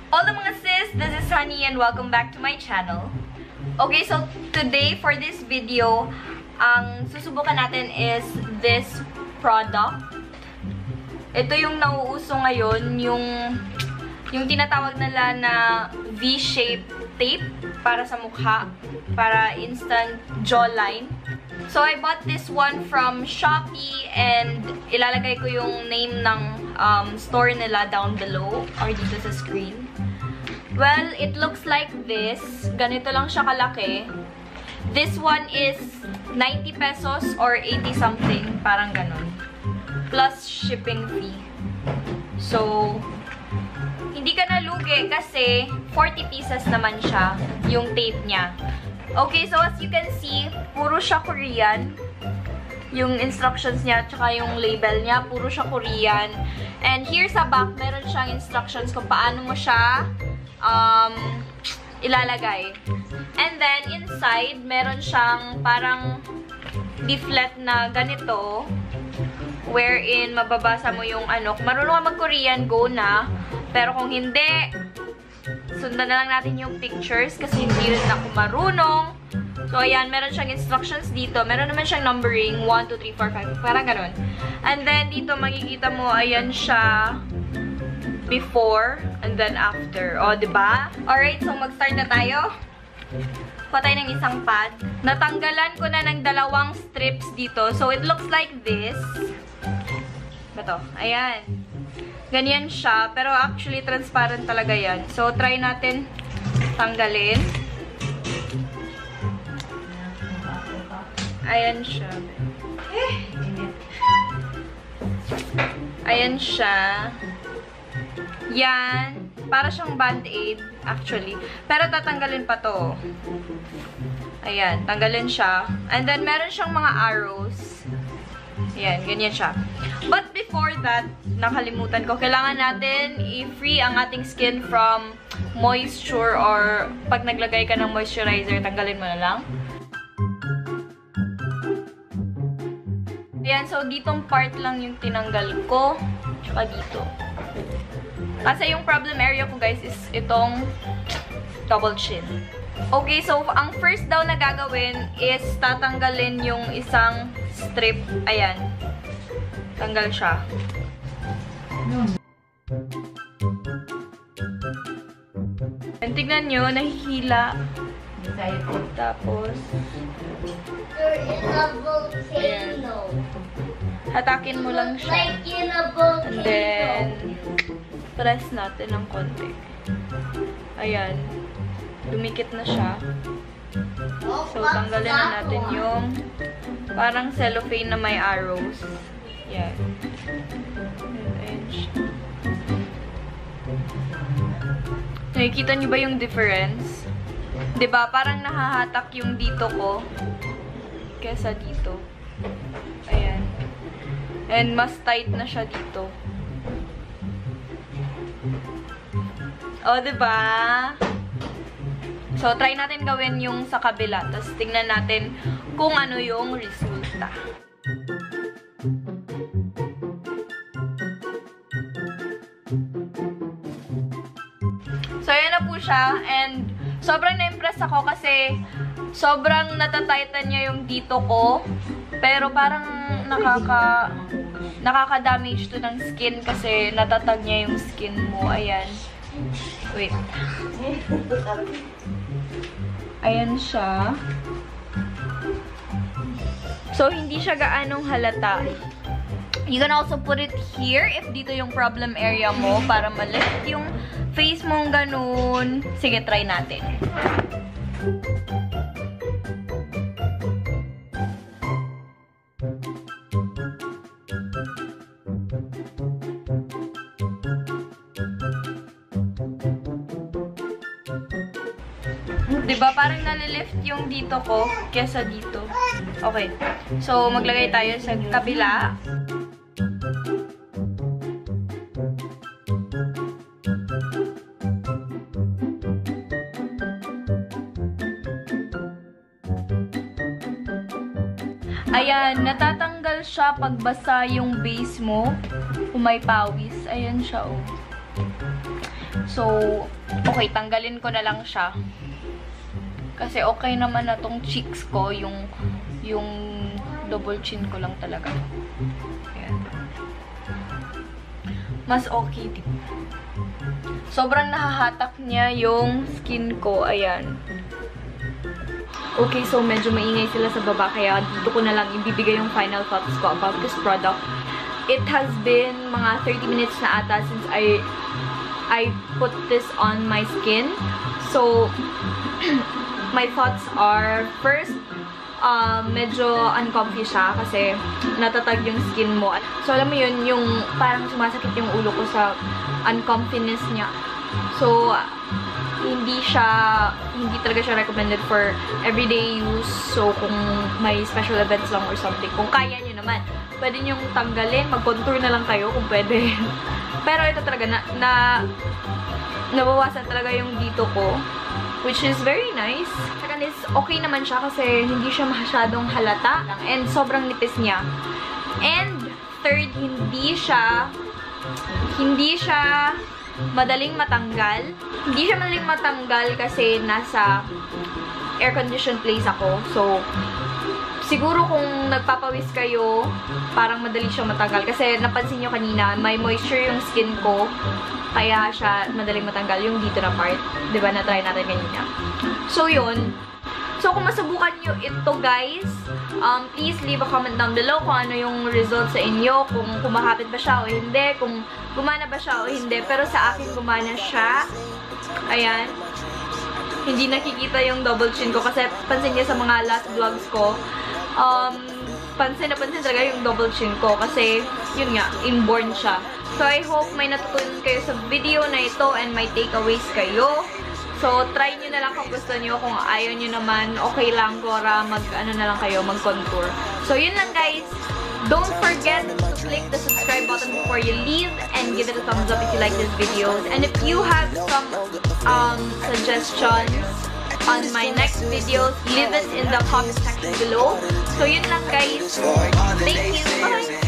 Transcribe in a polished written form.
Hola mga sis! This is Honey and welcome back to my channel. Okay, so today for this video, ang susubukan natin is this product. Ito yung nauuso ngayon, yung tinatawag nila na V-shape tape para sa mukha, para instant jawline. So I bought this one from Shopee and ilalagay ko yung name ng store nila down below or dito sa screen. Well, it looks like this. Ganito lang siya kalaki. This one is 90 pesos or 80 something, parang ganun. Plus shipping fee. So, hindi ka nalugi kasi 40 pieces naman siya, yung tape niya. Okay, so as you can see, puro siya Korean. Yung instructions niya, tsaka yung label niya, puro siya Korean. And here sa back, meron siyang instructions kung paano mo siya ilalagay. And then, inside, meron siyang parang leaflet na ganito, wherein mababasa mo yung ano. Kung marunong ka mag-Korean, go na. Pero kung hindi, sundan na lang natin yung pictures kasi hindi rin ako marunong. So, ayan, meron siyang instructions dito. Meron naman siyang numbering, 1, 2, 3, 4, 5, parang ganun. And then, dito, makikita mo, ayan siya, before, and then after. O, diba? Alright, so mag-start na tayo. Kuha tayo ng isang pad. Natanggalan ko na ng 2 strips dito. So, it looks like this. Ito. Ayan. Ganyan siya. Pero actually, transparent talaga yan. So, try natin tanggalin. Ayan siya. Ayan siya. Yan. Para siyang band-aid, actually. Pero tatanggalin pa to. Ayan. Tanggalin siya. And then, meron siyang mga arrows. Ayan. Ganyan siya. But before that, nakalimutan ko, kailangan natin i-free ang ating skin from moisture or pag naglagay ka ng moisturizer, tanggalin mo na lang. Ayan. So, ditong part lang yung tinanggal ko. Tsaka dito. Kasi yung problem area ko, guys, is itong double chin. Okay, so ang first daw na gagawin is tatanggalin yung isang strip. Ayan. Tanggal siya. And tignan nyo, nahihila. Tapos, you're in a volcano. Hatakin mo lang siya. Like in a volcano. And then, press natin ng konti. Ayan. Dumikit na siya. So, tanggalin na natin yung parang cellophane na may arrows. Yan. Ayan siya. Nakikita niyo ba yung difference? 'Di ba? Parang nahahatak yung dito ko kesa dito. Ayan. And mas tight na siya dito. O, diba? So, try natin gawin yung sa kabila. Tapos, tingnan natin kung ano yung resulta. So, ayan na po siya. And, sobrang na-impress ako kasi sobrang natatighten niya yung dito ko. Pero, parang nakaka-damage to ng skin kasi natatag niya yung skin mo. Ayan. Wait. Ayan siya. So, hindi siya gaanong halata. You can also put it here if dito yung problem area mo para ma-lift yung face mong ganun. Sige, try natin. Diba? Parang nalilift yung dito ko kesa dito. Okay. So, maglagay tayo sa kabila. Ayan, natatanggal siya pag basa yung base mo. Kung may pawis. Ayan siya, oh. So, okay, tanggalin ko na lang siya. Kasi okay naman na tong cheeks ko, yung double chin ko lang talaga. Ayan. Mas okay, diba? Sobrang nahahatak niya yung skin ko. Ayan. Okay, so medyo maingay sila sa baba, kaya dito ko na lang ibibigay yung final thoughts ko about this product. It has been mga 30 minutes na ata since I put this on my skin. So, my thoughts are, first, medyo uncomfy siya kasi natatag yung skin mo. So, alam mo yun, yung parang sumasakit yung ulo ko sa uncomfiness niya. So, hindi talaga siya recommended for everyday use. So, kung may special events lang or something, kung kaya nyo naman, pwede nyong tanggalin, mag-contour na lang kayo kung pwede. Pero ito talaga, nabawasan talaga yung dito ko, which is very nice. Second is, okay naman siya kasi hindi siya masyadong halata. And sobrang nipis niya. And third, hindi siya madaling matanggal. Hindi siya madaling matanggal kasi nasa air-conditioned place ako. So, siguro kung nagpapawis kayo, parang madali siyang matanggal. Kasi napansin nyo kanina, may moisture yung skin ko. Kaya siya madaling matanggal yung dito na part. Diba? Na-try natin kanina. So, yun. So, kung masubukan nyo ito, guys, please leave a comment down below kung ano yung result sa inyo. Kung kumakapit ba siya o hindi. Kung gumana ba siya o hindi. Pero sa akin, gumana siya. Ayan. Hindi nakikita yung double chin ko. Kasi pansin niya sa mga last vlogs ko. Pansin talaga yung double chin ko. Kasi, yun nga, inborn siya. So, I hope may natutunan kayo sa video na ito and may takeaways kayo. So, try nyo na lang kung gusto nyo. Kung ayaw nyo naman, okay lang. Kora, mag-ano na lang kayo, mag-contour. So, yun lang, guys. Don't forget to click the subscribe button before you leave and give it a thumbs up if you like this video. And if you have some suggestions on my next videos, leave it in the comment section below. So, yun lang, guys. Thank you. Bye!